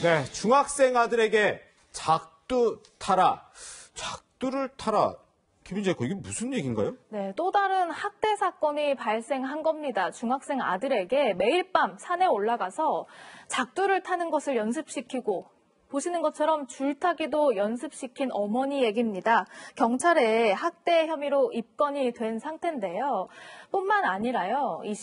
네, 중학생 아들에게 작두 타라. 작두를 타라. 김윤재 이게 무슨 얘기인가요? 네, 또 다른 학대 사건이 발생한 겁니다. 중학생 아들에게 매일 밤 산에 올라가서 작두를 타는 것을 연습시키고 보시는 것처럼 줄타기도 연습시킨 어머니 얘기입니다. 경찰에 학대 혐의로 입건이 된 상태인데요. 뿐만 아니라요. 이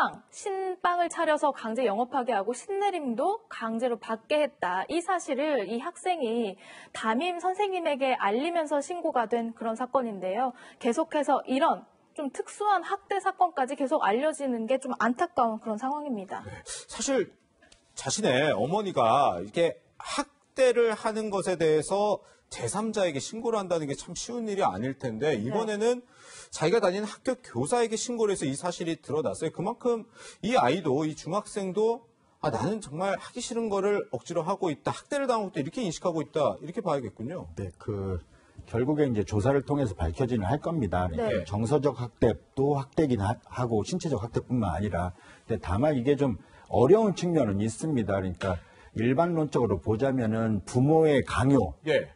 신빵을 차려서 강제 영업하게 하고 신내림도 강제로 받게 했다. 이 사실을 이 학생이 담임 선생님에게 알리면서 신고가 된 그런 사건인데요. 계속해서 이런 좀 특수한 학대 사건까지 계속 알려지는 게 좀 안타까운 그런 상황입니다. 네, 사실 자신의 어머니가 이렇게 학대를 하는 것에 대해서 제3자에게 신고를 한다는 게 참 쉬운 일이 아닐 텐데 이번에는 자기가 다니는 학교 교사에게 신고를 해서 이 사실이 드러났어요. 그만큼 이 아이도, 이 중학생도 나는 정말 하기 싫은 거를 억지로 하고 있다. 학대를 당하고 있다. 이렇게 인식하고 있다. 이렇게 봐야겠군요. 네, 결국에 이제 조사를 통해서 밝혀지는 할 겁니다. 그러니까 네. 정서적 학대도 학대긴 하고 신체적 학대뿐만 아니라 근데 다만 이게 좀 어려운 측면은 있습니다. 그러니까 일반론적으로 보자면은 부모의 강요, 예.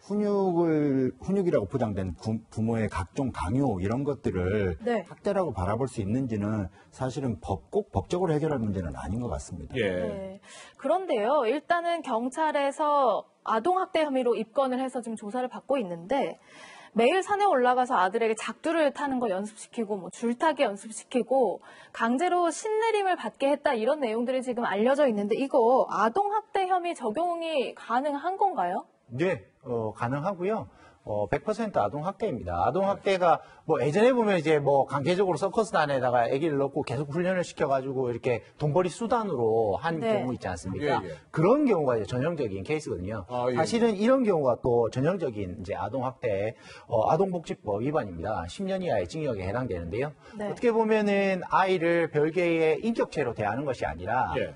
훈육이라고 포장된 부모의 각종 강요 이런 것들을 네. 학대라고 바라볼 수 있는지는 사실은 꼭 법적으로 해결할 문제는 아닌 것 같습니다. 예. 네. 그런데요, 일단은 경찰에서 아동학대 혐의로 입건을 해서 지금 조사를 받고 있는데 매일 산에 올라가서 아들에게 작두를 타는 거 연습시키고 줄타기 연습시키고 강제로 신내림을 받게 했다 이런 내용들이 지금 알려져 있는데 이거 아동학대 혐의 적용이 가능한 건가요? 네, 가능하고요. 100% 아동학대입니다. 아동학대가 예전에 보면 이제 강제적으로 서커스단에다가 아기를 넣고 계속 훈련을 시켜가지고 이렇게 돈벌이 수단으로 한 네. 경우 있지 않습니까? 예, 예. 그런 경우가 이제 전형적인 케이스거든요. 예. 사실은 이런 경우가 또 전형적인 이제 아동학대, 아동복지법 위반입니다. 10년 이하의 징역에 해당되는데요. 네. 어떻게 보면은 아이를 별개의 인격체로 대하는 것이 아니라 예.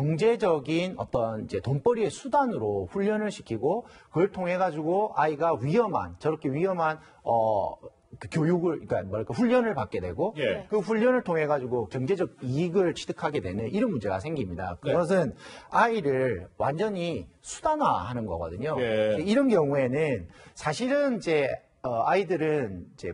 경제적인 어떤 이제 돈벌이의 수단으로 훈련을 시키고 그걸 통해 가지고 아이가 저렇게 위험한 그 교육을 그러니까 훈련을 받게 되고 예. 그 훈련을 통해 가지고 경제적 이익을 취득하게 되는 이런 문제가 생깁니다. 그것은 아이를 완전히 수단화하는 거거든요. 예. 이런 경우에는 사실은 이제 아이들은 이제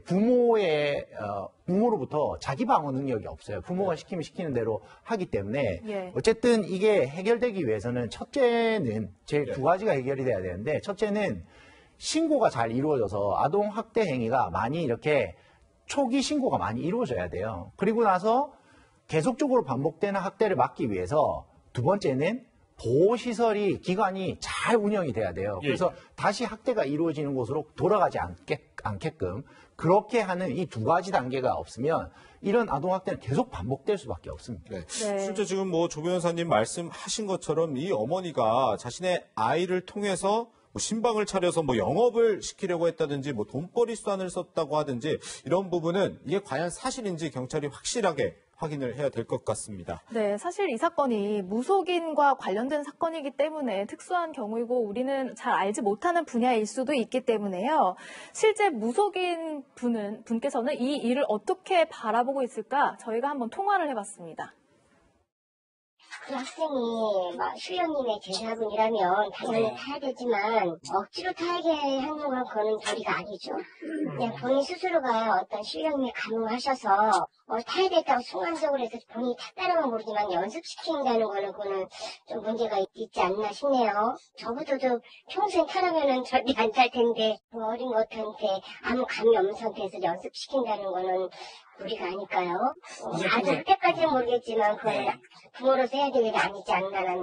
부모로부터 자기 방어 능력이 없어요. 부모가 시키면 시키는 대로 하기 때문에 예. 어쨌든 이게 해결되기 위해서는 첫째는 제일 예. 두 가지가 해결이 돼야 되는데 첫째는 신고가 잘 이루어져서 아동 학대 행위가 많이 이렇게 초기 신고가 많이 이루어져야 돼요. 그리고 나서 계속적으로 반복되는 학대를 막기 위해서 두 번째는 보호시설이 기관이 잘 운영이 돼야 돼요. 예. 그래서 다시 학대가 이루어지는 곳으로 돌아가지 않게끔 그렇게 하는 이 두 가지 단계가 없으면 이런 아동학대는 계속 반복될 수밖에 없습니다. 네. 네. 실제 지금 조 변호사님 말씀하신 것처럼 이 어머니가 자신의 아이를 통해서 신방을 차려서 영업을 시키려고 했다든지 돈벌이 수단을 썼다고 하든지 이런 부분은 이게 과연 사실인지 경찰이 확실하게 확인을 해야 될 것 같습니다. 네, 사실 이 사건이 무속인과 관련된 사건이기 때문에 특수한 경우이고 우리는 잘 알지 못하는 분야일 수도 있기 때문에요. 실제 무속인 분께서는 이 일을 어떻게 바라보고 있을까 저희가 한번 통화를 해봤습니다. 그 학생이 수련님의 제자분이라면 당연히 타야 되지만 억지로 타게 하는 건 그거는 도리가 아니죠. 그냥 본인 스스로가 어떤 수련님에 감흥하셔서 타야 되겠다고 순간적으로 해서 본인이 탔다는 모르지만 연습시킨다는 거는 그거는 좀 문제가 있지 않나 싶네요. 저보다도 평생 타라면은 절대 안 탈 텐데 어린 것한테 아무 감이 없는 상태에서 연습시킨다는 거는 우리가 아닐까요? 아주 그때까지는 모르겠지만 그건 부모로서 해야 될 일이 아니지 않나라는.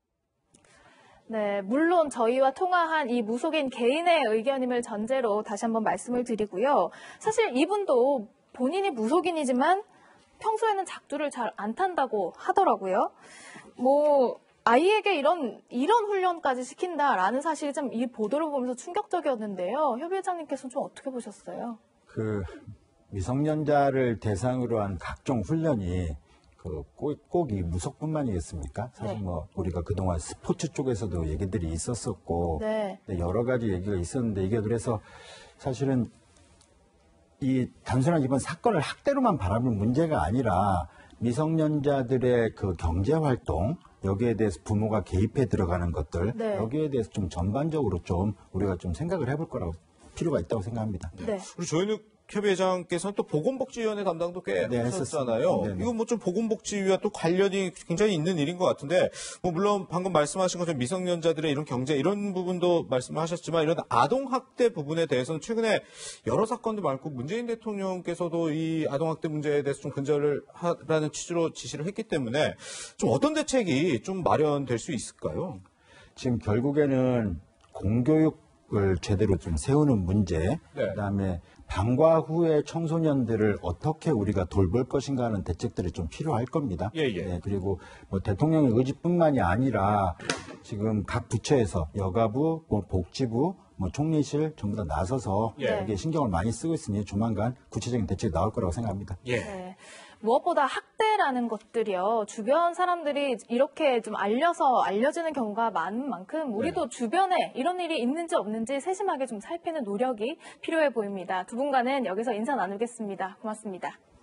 네, 물론 저희와 통화한 이 무속인 개인의 의견임을 전제로 다시 한번 말씀을 드리고요. 사실 이분도 본인이 무속인이지만 평소에는 작두를 잘 안 탄다고 하더라고요. 아이에게 이런 훈련까지 시킨다라는 사실이 좀 이 보도를 보면서 충격적이었는데요. 협 회장님께서는 좀 어떻게 보셨어요? 미성년자를 대상으로 한 각종 훈련이 꼭 이 무속뿐만이겠습니까? 사실 네. 우리가 그동안 스포츠 쪽에서도 얘기들이 있었었고 네. 여러 가지 얘기가 있었는데 이게 그래서 사실은 이 단순한 이번 사건을 학대로만 바라볼 문제가 아니라 미성년자들의 그 경제 활동 여기에 대해서 부모가 개입해 들어가는 것들 네. 여기에 대해서 좀 전반적으로 좀 우리가 좀 생각을 해볼 거라고 필요가 있다고 생각합니다. 네. 우리 조현욱 협의회장께서는 또 보건복지위원회 담당도 꽤 네, 하셨잖아요. 했었습니다. 네네. 이건 뭐 좀 보건복지위와 또 관련이 굉장히 있는 일인 것 같은데, 뭐 물론 방금 말씀하신 것처럼 미성년자들의 이런 경제 이런 부분도 말씀하셨지만 이런 아동학대 부분에 대해서는 최근에 여러 사건도 많고 문재인 대통령께서도 이 아동학대 문제에 대해서 좀 근절을 하라는 취지로 지시를 했기 때문에 좀 어떤 대책이 좀 마련될 수 있을까요? 지금 결국에는 공교육을 제대로 좀 세우는 문제, 네. 그다음에 방과 후에 청소년들을 어떻게 우리가 돌볼 것인가 하는 대책들이 좀 필요할 겁니다. 예, 예. 네, 그리고 뭐 대통령의 의지뿐만이 아니라 지금 각 부처에서 여가부, 뭐 복지부, 뭐 총리실 전부 다 나서서 예. 이게 신경을 많이 쓰고 있으니 조만간 구체적인 대책이 나올 거라고 생각합니다. 예. 네. 무엇보다 학대라는 것들이요. 주변 사람들이 이렇게 좀 알려지는 경우가 많은 만큼 우리도 주변에 이런 일이 있는지 없는지 세심하게 좀 살피는 노력이 필요해 보입니다. 두 분과는 여기서 인사 나누겠습니다. 고맙습니다.